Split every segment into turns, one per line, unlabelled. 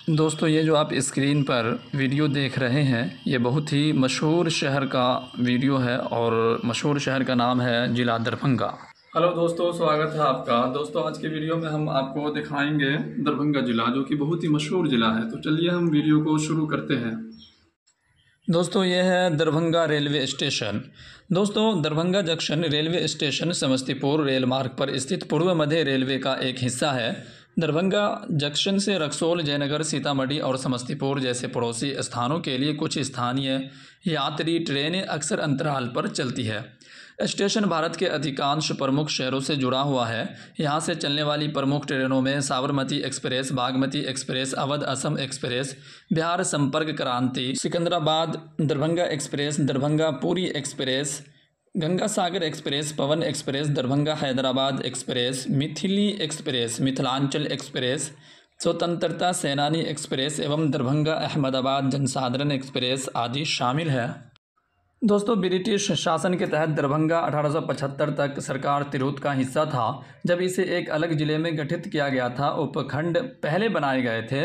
दोस्तों ये जो आप स्क्रीन पर वीडियो देख रहे हैं ये बहुत ही मशहूर शहर का वीडियो है और मशहूर शहर का नाम है ज़िला दरभंगा। हेलो दोस्तों, स्वागत है आपका। दोस्तों आज के वीडियो में हम आपको दिखाएंगे दरभंगा ज़िला, जो कि बहुत ही मशहूर ज़िला है। तो चलिए हम वीडियो को शुरू करते हैं। दोस्तों ये है दरभंगा रेलवे स्टेशन। दोस्तों Darbhanga junction railway station Samastipur rail मार्ग पर स्थित पूर्व मध्य रेलवे का एक हिस्सा है। दरभंगा जंक्शन से रक्सौल, जयनगर, सीतामढ़ी और समस्तीपुर जैसे पड़ोसी स्थानों के लिए कुछ स्थानीय यात्री ट्रेनें अक्सर अंतराल पर चलती है। स्टेशन भारत के अधिकांश प्रमुख शहरों से जुड़ा हुआ है। यहाँ से चलने वाली प्रमुख ट्रेनों में Sabarmati express, Bagmati express, Awadh Assam express, Bihar Sampark Kranti, Secunderabad Darbhanga express, Darbhanga Puri express, Ganga Sagar express, Pawan express, Darbhanga Hyderabad express, Mithili express, Mithilanchal express, Swatantrata Senani express एवं दरभंगा अहमदाबाद जनसाधारण एक्सप्रेस आदि शामिल है। दोस्तों ब्रिटिश शासन के तहत दरभंगा 1875 तक सरकार तिरहुत का हिस्सा था। जब इसे एक अलग ज़िले में गठित किया गया था, उपखंड पहले बनाए गए थे।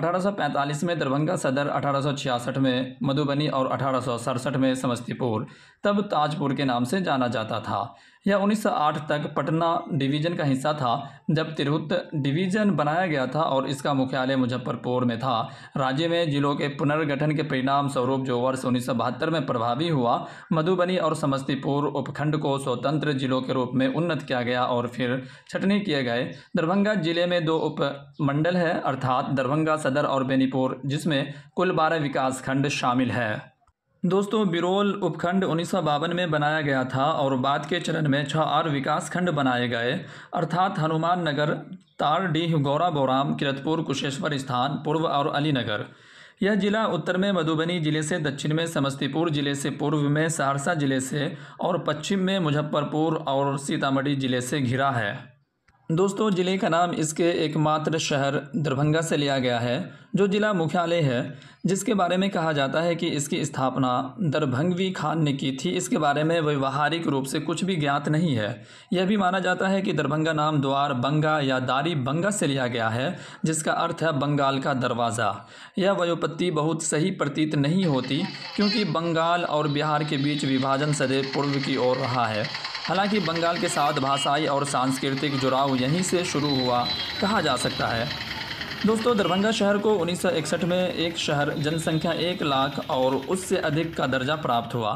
1845 में दरभंगा सदर, 1866 में मधुबनी और 1867 में समस्तीपुर, तब ताजपुर के नाम से जाना जाता था। यह 1908 तक पटना डिवीज़न का हिस्सा था, जब तिरहुत डिवीज़न बनाया गया था और इसका मुख्यालय मुजफ्फरपुर में था। राज्य में जिलों के पुनर्गठन के परिणाम स्वरूप जो वर्ष 1972 में प्रभावी हुआ, मधुबनी और समस्तीपुर उपखंड को स्वतंत्र जिलों के रूप में उन्नत किया गया और फिर छंटनी किए गए। दरभंगा जिले में 2 उपमंडल है, अर्थात दरभंगा सदर और बेनीपुर, जिसमें कुल 12 विकास खंड शामिल है। दोस्तों बिरोल उपखंड 1952 में बनाया गया था और बाद के चरण में 6 और विकास खंड बनाए गए, अर्थात हनुमान नगर, तारडीह, गौरा बोराम, किरतपुर, कुशेश्वर स्थान पूर्व और अलीनगर। यह जिला उत्तर में मधुबनी जिले से, दक्षिण में समस्तीपुर जिले से, पूर्व में सहरसा जिले से और पश्चिम में मुजफ्फरपुर और सीतामढ़ी जिले से घिरा है। दोस्तों जिले का नाम इसके एकमात्र शहर दरभंगा से लिया गया है, जो जिला मुख्यालय है, जिसके बारे में कहा जाता है कि इसकी स्थापना दरभंगवी खान ने की थी। इसके बारे में व्यवहारिक रूप से कुछ भी ज्ञात नहीं है। यह भी माना जाता है कि दरभंगा नाम द्वार बंगा या दारी बंगा से लिया गया है, जिसका अर्थ है बंगाल का दरवाज़ा। यह व्युत्पत्ति बहुत सही प्रतीत नहीं होती, क्योंकि बंगाल और बिहार के बीच विभाजन सदैव पूर्व की ओर रहा है। हालांकि बंगाल के साथ भाषाई और सांस्कृतिक जुड़ाव यहीं से शुरू हुआ कहा जा सकता है। दोस्तों दरभंगा शहर को 1961 में एक शहर जनसंख्या 1 लाख और उससे अधिक का दर्जा प्राप्त हुआ।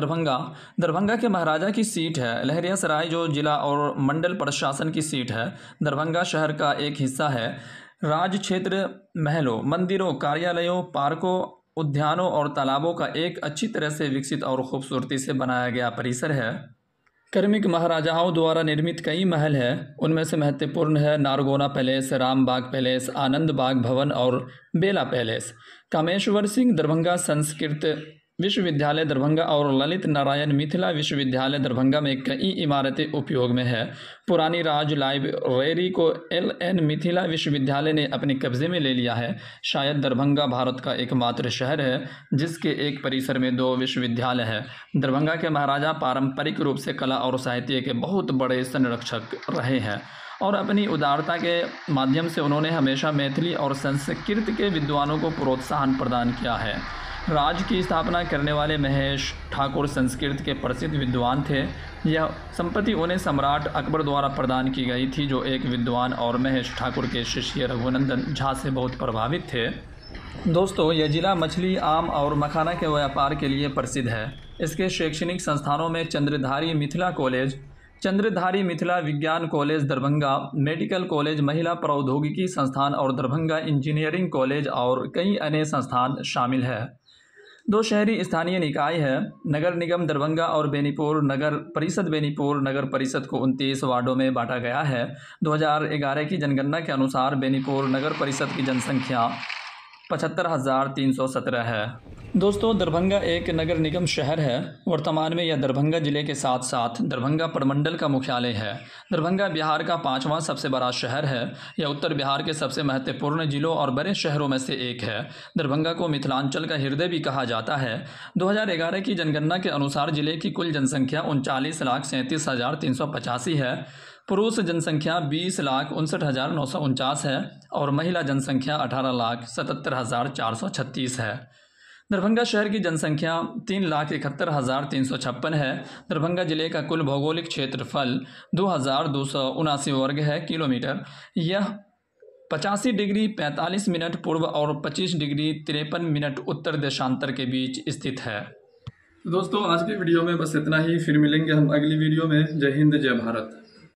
दरभंगा के महाराजा की सीट है। लहरियासराय जो जिला और मंडल प्रशासन की सीट है। दरभंगा शहर का एक हिस्सा है। राज क्षेत्र महलों, मंदिरों, कार्यालयों, पार्कों, उद्यानों और तालाबों का एक अच्छी तरह से विकसित और खूबसूरती से बनाया गया परिसर है। कर्मिक महाराजाओं द्वारा निर्मित कई महल हैं। उनमें से महत्वपूर्ण है नारगोना पैलेस, रामबाग पैलेस, आनंद बाग भवन और बेला पैलेस। कामेश्वर सिंह दरभंगा संस्कृत विश्वविद्यालय दरभंगा और ललित नारायण मिथिला विश्वविद्यालय दरभंगा में कई इमारतें उपयोग में है। पुरानी राज लाइब्रेरी को LN मिथिला विश्वविद्यालय ने अपने कब्जे में ले लिया है। शायद दरभंगा भारत का एकमात्र शहर है जिसके एक परिसर में 2 विश्वविद्यालय है। दरभंगा के महाराजा पारंपरिक रूप से कला और साहित्य के बहुत बड़े संरक्षक रहे हैं और अपनी उदारता के माध्यम से उन्होंने हमेशा मैथिली और संस्कृत के विद्वानों को प्रोत्साहन प्रदान किया है। राज्य की स्थापना करने वाले महेश ठाकुर संस्कृत के प्रसिद्ध विद्वान थे। यह संपत्ति उन्हें सम्राट अकबर द्वारा प्रदान की गई थी, जो एक विद्वान और महेश ठाकुर के शिष्य रघुनंदन झा से बहुत प्रभावित थे। दोस्तों यह जिला मछली, आम और मखाना के व्यापार के लिए प्रसिद्ध है। इसके शैक्षणिक संस्थानों में चंद्रधारी मिथिला कॉलेज, चंद्रधारी मिथिला विज्ञान कॉलेज दरभंगा, मेडिकल कॉलेज, महिला प्रौद्योगिकी संस्थान और दरभंगा इंजीनियरिंग कॉलेज और कई अन्य संस्थान शामिल है। 2 शहरी स्थानीय निकाय है, नगर निगम दरभंगा और बेनीपुर। नगर परिषद बेनीपुर नगर परिषद को 29 वार्डों में बांटा गया है। 2011 की जनगणना के अनुसार बेनीपुर नगर परिषद की जनसंख्या 75,317 है। दोस्तों दरभंगा एक नगर निगम शहर है। वर्तमान में यह दरभंगा जिले के साथ साथ दरभंगा प्रमंडल का मुख्यालय है। दरभंगा बिहार का 5वां सबसे बड़ा शहर है। यह उत्तर बिहार के सबसे महत्वपूर्ण जिलों और बड़े शहरों में से एक है। दरभंगा को मिथिलांचल का हृदय भी कहा जाता है। 2011 की जनगणना के अनुसार जिले की कुल जनसंख्या 39,37,385 है। पुरुष जनसंख्या 20,59,949 है और महिला जनसंख्या 18,77,436 है। दरभंगा शहर की जनसंख्या 3,71,356 है। दरभंगा जिले का कुल भौगोलिक क्षेत्रफल 2,279 वर्ग है किलोमीटर। यह 85 डिग्री 45 मिनट पूर्व और 25 डिग्री 53 मिनट उत्तर देशांतर के बीच स्थित है। दोस्तों आज की वीडियो में बस इतना ही, फिर मिलेंगे हम अगली वीडियो में। जय हिंद जय भारत।